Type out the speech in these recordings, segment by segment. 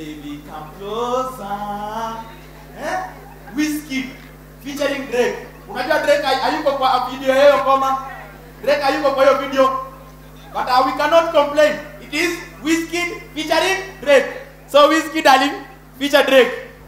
baby come closer. Whiskey featuring Drake. Unajua Drake hayuko kwa video hiyo ngoma. Drake hayuko kwa hiyo video. But we cannot complain. It is Whiskey featuring Drake. So Whiskey darling feature Drake.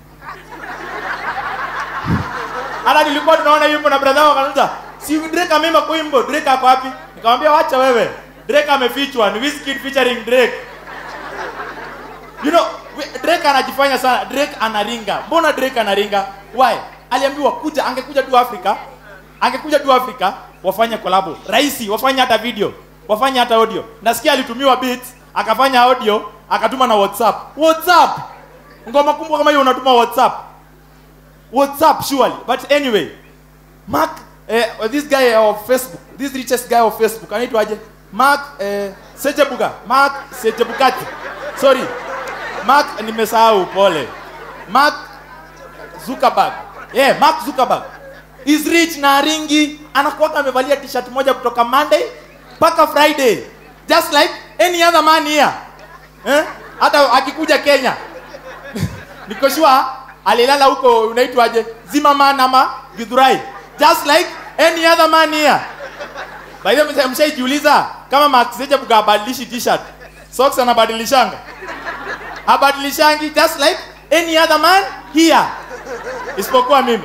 Hata nilikuwa tunaona yupo na brother wangu kanisa. Si Drake ameimba kwa wimbo, Drake ako wapi? Nikamwambia wacha wewe. Drake amefichwa, ni Whiskey featuring Drake. You know, Drake anajifanya sana, Drake anaringa. Mbona Drake anaringa? Why? Aliambiwa kuja, angekuja tu Afrika. Angekuja tu Afrika wafanye collab. Raisi, wafanye hata video, wafanye hata audio. Nasikia alitumiwa beats, akafanya audio, akatuma na WhatsApp. WhatsApp. Ngoma kubwa kama hiyo unatuma WhatsApp. WhatsApp surely. But anyway, Mark this guy of Facebook, this richest guy of Facebook, anaitwa aje? Mark Sejebuga. Mark Sejebukati. Sorry. Mark nimesahau pole. Mark Zuckerberg. Yeah, Mark Zuckerberg. Is rich na ringi, anakuwa amevalia t-shirt moja kutoka Monday mpaka Friday. Just like any other man here. Hata akikuja Kenya. Niko sure alilala huko unaitwaje? Zimmerman ama Githurai. Just like any other man here. By the way, mshaijiuliza kama Mark Zuckerberg abadilishi t-shirt. Socks anabadilishanga. Abadilishangi just like any other man here. Isipokuwa mimi.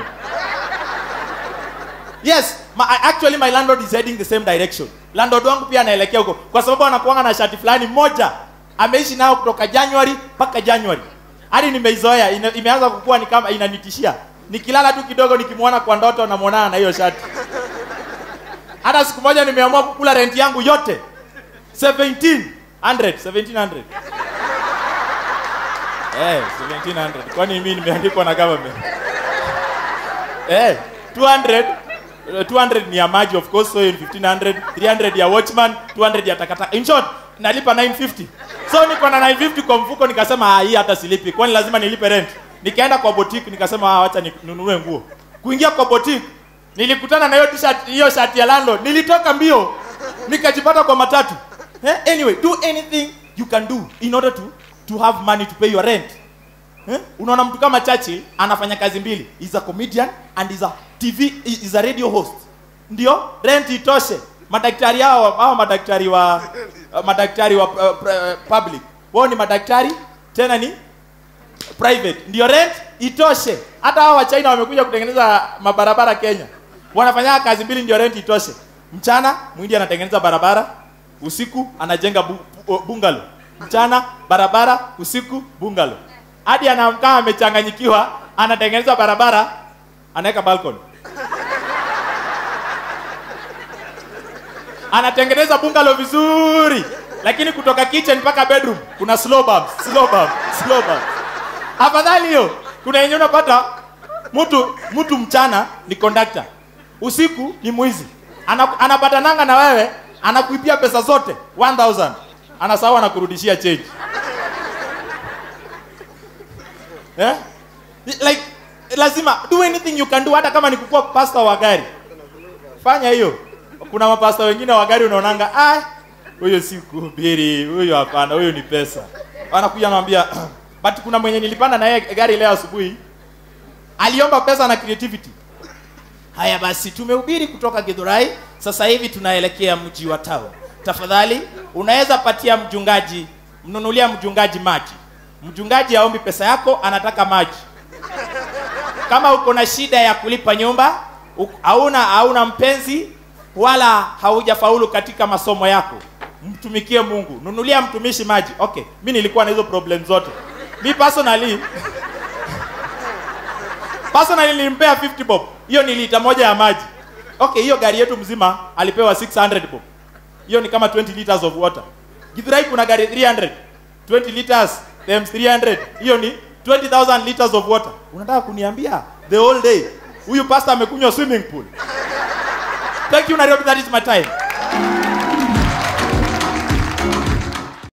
Yes, actually my landlord is heading the same direction. Landlord wangu pia anaelekea huko kwa sababu anakuanga na shati fulani moja. Ameishi nao kutoka January mpaka January. Hadi nimeizoea, imeanza kukua ni kama inanitishia. Nikilala tu kidogo nikimwona kwa ndoto na muonana na hiyo shati. Hata siku moja nimeamua kukula rent yangu yote. 1700. 1700. Kwani mimi nimeandikwa na government? 200 ni ya maji of course, so 1500, 300 ya watchman, 200 ya takataka. In short, nalipa 950. So niko na 950 kwa mfuko, nikasema hii hata silipi. Kwani lazima nilipe rent. Nikaenda kwa boutique nikasema acha ninunue nguo. Kuingia kwa boutique, nilikutana na hiyo shati ya landlord. Nilitoka mbio. Nikajipata kwa matatu. Anyway, do anything you can do in order to have money to pay your rent. Unaona mtu kama Churchill anafanya kazi mbili. He's a comedian and is a radio host. Ndio rent itoshe. Madaktari hao madaktari wa public. Wao ni madaktari tena ni private. Ndio rent itoshe. Hata hao wa China wamekuja kutengeneza mabarabara Kenya. Wanafanya kazi mbili ndio rent itoshe. Mchana mwindi anatengeneza barabara, usiku anajenga bungalow. Mchana barabara, usiku bungalow. Hadi anaamka amechanganyikiwa, anatengeneza barabara, anaweka balcony. Anatengeneza bungalow vizuri, lakini kutoka kitchen mpaka bedroom kuna slow bumps. Afadhali hiyo, kuna yenye unapata mtu mchana ni conductor, usiku ni mwizi. Anapata nanga na wewe, anakuipia pesa zote 1000. Anasahau anakurudishia change. Like lazima do anything you can do, hata kama ni kukua pastor wa gari. Fanya hiyo. Kuna mapasta wengine wa gari unaonanga, huyo si kuhubiri, huyo hapana, huyo ni pesa. Anakuja anamwambia, but kuna mwenye nilipanda na yeye gari leo asubuhi, aliomba pesa na creativity. Haya basi, tumehubiri kutoka Githurai, sasa hivi tunaelekea mji wa Tao. Tafadhali unaweza patia mnunulia mchungaji maji. Mchungaji haombi pesa yako, anataka maji. Kama uko na shida ya kulipa nyumba, hauna mpenzi wala haujafaulu katika masomo yako, mtumikie Mungu, nunulia mtumishi maji. Okay, mimi nilikuwa na hizo problem zote. Mimi personally nilimpea 50 bob. Hiyo ni lita moja ya maji. Okay, hiyo gari yetu mzima alipewa 600 bob. Hiyo ni kama 20 liters of water. Githurai kuna gari 300. 20 liters times 300. Hiyo ni 20,000 liters of water. Unataka kuniambia the whole day huyu pastor amekunywa swimming pool? Thank you Nairobi, that is my time.